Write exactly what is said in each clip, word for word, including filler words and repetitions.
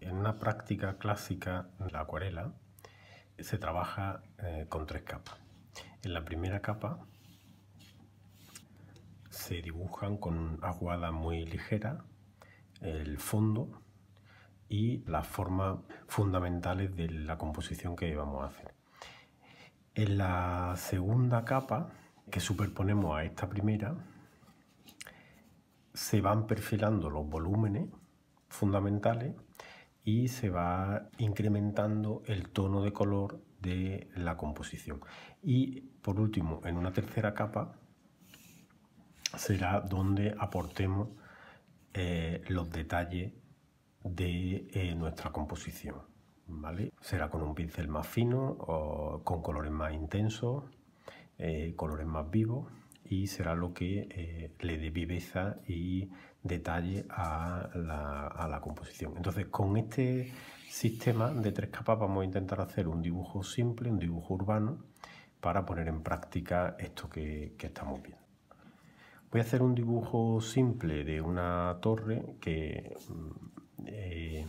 En una práctica clásica, la acuarela, se trabaja eh, con tres capas. En la primera capa se dibujan con aguadas muy ligeras el fondo y las formas fundamentales de la composición que vamos a hacer. En la segunda capa, que superponemos a esta primera, se van perfilando los volúmenes fundamentales y se va incrementando el tono de color de la composición. Y por último, en una tercera capa será donde aportemos eh, los detalles de eh, nuestra composición, ¿vale? Será con un pincel más fino o con colores más intensos, eh, colores más vivos, y será lo que eh, le dé viveza y detalle a la, a la composición. Entonces, con este sistema de tres capas vamos a intentar hacer un dibujo simple, un dibujo urbano, para poner en práctica esto que, que estamos viendo. Voy a hacer un dibujo simple de una torre que eh,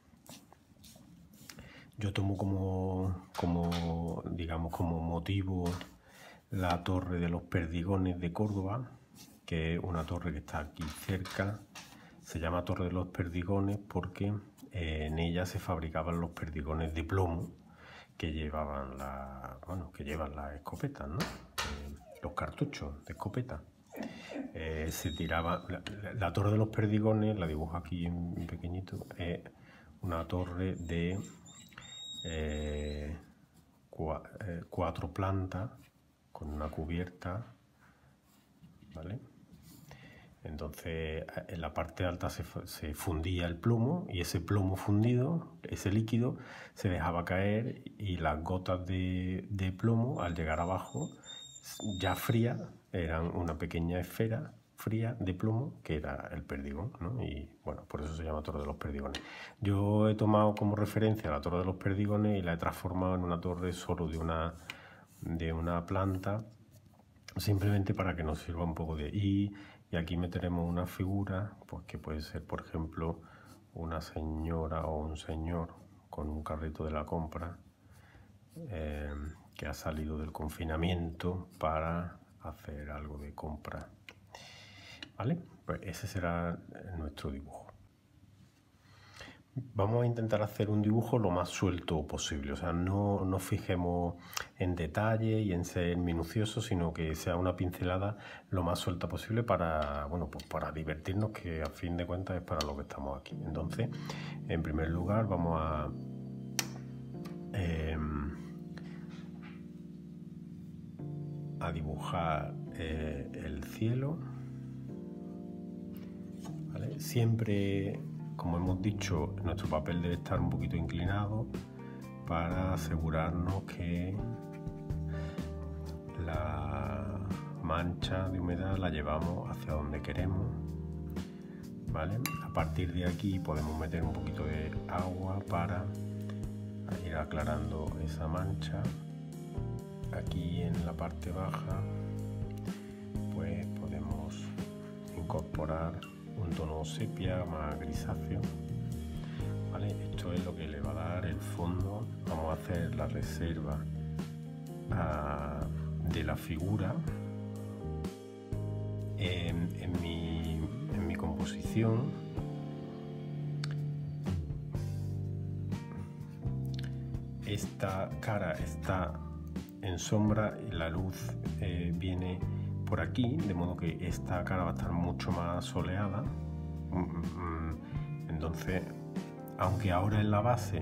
yo tomo como, como, digamos, como motivo la Torre de los Perdigones de Córdoba, que es una torre que está aquí cerca. Se llama Torre de los Perdigones porque eh, en ella se fabricaban los perdigones de plomo que llevaban la, bueno, que llevan las escopetas, ¿no? Eh, los cartuchos de escopeta. Eh, se tiraba la, la, la Torre de los Perdigones, la dibujo aquí en, en pequeñito, es una torre de eh, cua, eh, cuatro plantas con una cubierta, ¿vale? Entonces en la parte alta se, se fundía el plomo y ese plomo fundido, ese líquido, se dejaba caer y las gotas de, de plomo al llegar abajo ya fría eran una pequeña esfera fría de plomo que era el perdigón, ¿no? Y bueno, por eso se llama Torre de los Perdigones. Yo he tomado como referencia la Torre de los Perdigones y la he transformado en una torre solo de una, de una planta, simplemente para que nos sirva un poco de... Y, y aquí meteremos una figura, pues que puede ser, por ejemplo, una señora o un señor con un carrito de la compra eh, que ha salido del confinamiento para hacer algo de compra, ¿vale? Pues ese será nuestro dibujo. Vamos a intentar hacer un dibujo lo más suelto posible, o sea, no nos fijemos en detalle y en ser minucioso, sino que sea una pincelada lo más suelta posible para, bueno, pues para divertirnos, que a fin de cuentas es para lo que estamos aquí. Entonces, en primer lugar, vamos a eh, a dibujar eh, el cielo, ¿vale? Siempre, como hemos dicho, nuestro papel debe estar un poquito inclinado para asegurarnos que la mancha de humedad la llevamos hacia donde queremos, ¿vale? A partir de aquí podemos meter un poquito de agua para ir aclarando esa mancha. Aquí en la parte baja pues podemos incorporar un tono sepia más grisáceo, ¿vale? Esto es lo que le va a dar el fondo. Vamos a hacer la reserva uh, de la figura. En, en, mi, en mi composición esta cara está en sombra y la luz eh, viene por aquí, de modo que esta cara va a estar mucho más soleada. Entonces, aunque ahora en la base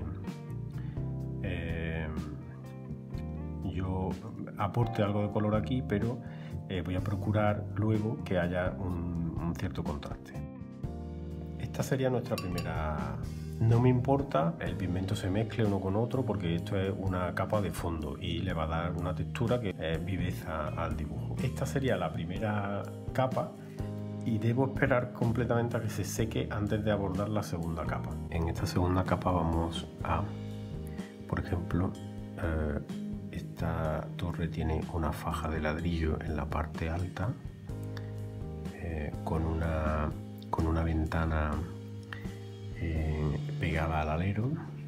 eh, yo aporte algo de color aquí, pero eh, voy a procurar luego que haya un, un cierto contraste. Esta sería nuestra primera... No me importa el pigmento se mezcle uno con otro, porque esto es una capa de fondo y le va a dar una textura que es viveza al dibujo. Esta sería la primera capa y debo esperar completamente a que se seque antes de abordar la segunda capa. En esta segunda capa vamos a, por ejemplo, eh, esta torre tiene una faja de ladrillo en la parte alta eh, con una, con una ventana eh, ligada al alero.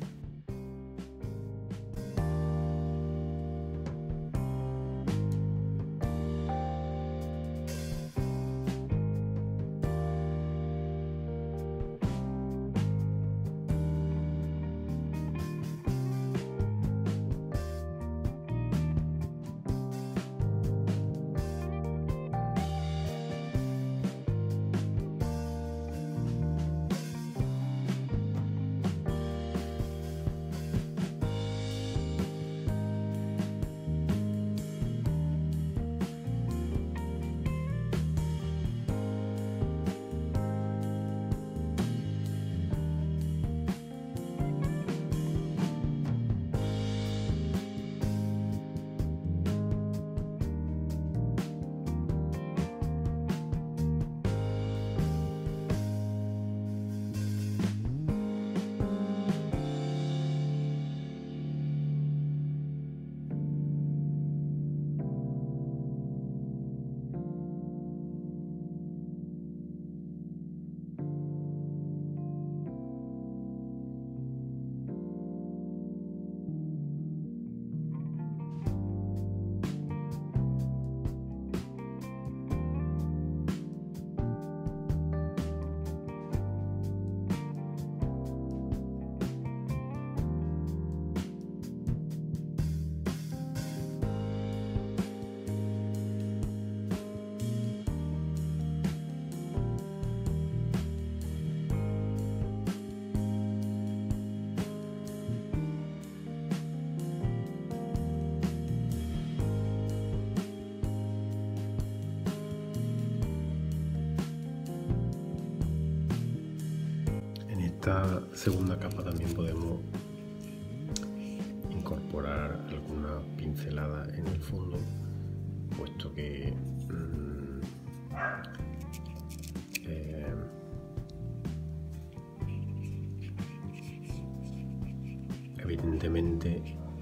Esta segunda capa también podemos incorporar alguna pincelada en el fondo, puesto que mmm, eh, evidentemente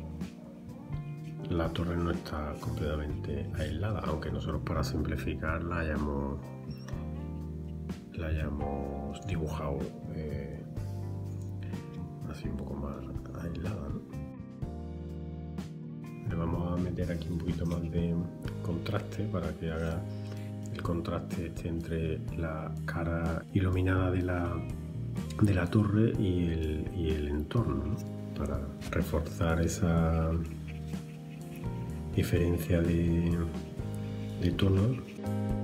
la torre no está completamente aislada, aunque nosotros para simplificar la hayamos, la hayamos dibujado eh, así un poco más aislada, ¿no? Le vamos a meter aquí un poquito más de contraste para que haga el contraste este entre la cara iluminada de la, de la torre y el, y el entorno, ¿no? Para reforzar esa diferencia de, de tonos.